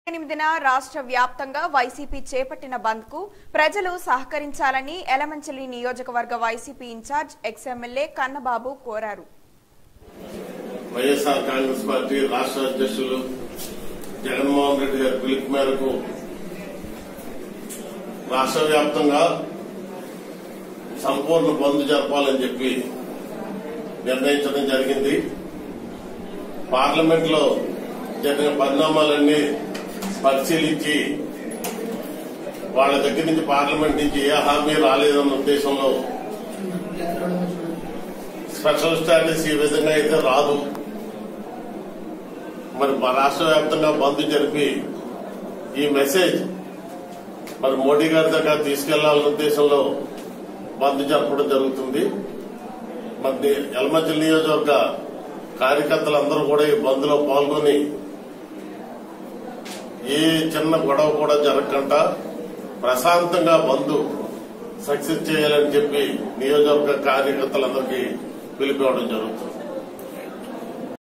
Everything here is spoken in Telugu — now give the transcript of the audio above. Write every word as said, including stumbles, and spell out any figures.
ఎనిమిదిన రాష్ట్ర వ్యాప్తంగా వైసీపీ చేపట్టిన బంద్ కు ప్రజలు సహకరించాలని ఎలమంచిలి నియోజకవర్గ YCP incharge ex MLA Kannababu కోరారు. వైఎస్ఆర్ కాంగ్రెస్ పార్టీ రాష్ట్ర అధ్యక్షులు జగన్మోహన్ రెడ్డి గారి పిలుపు మేరకు రాష్ట్ర వ్యాప్తంగా సంపూర్ణ బంద్ జరపాలని చెప్పి నిర్ణయించడం జరిగింది. పార్లమెంట్ లో జరిగిన పరిణామాలన్నీ పరిశీలించి వాళ్ళ దగ్గర నుంచి పార్లమెంట్ నుంచి ఏ హామీ రాలేదన్న ఉద్దేశంలో స్పెషల్ స్టాటస్ ఈ విధంగా అయితే రాదు, మరి రాష్ట్ర వ్యాప్తంగా బంద్ జరిపి ఈ మెసేజ్ మరి మోడీ గారి దగ్గర తీసుకెళ్లాలన్న ఉద్దేశంలో బంద్ జరపడం జరుగుతుంది. మరి ఎలమంచిలి నియోజకవర్గ కార్యకర్తలందరూ కూడా ఈ బంద్ లో పాల్గొని ఏ చిన్న గొడవ కూడా జరగకుండా ప్రశాంతంగా బంద్ సక్సెస్ చేయాలని చెప్పి నియోజకవర్గ కార్యకర్తలందరికీ పిలిపివ్వడం జరుగుతుంది.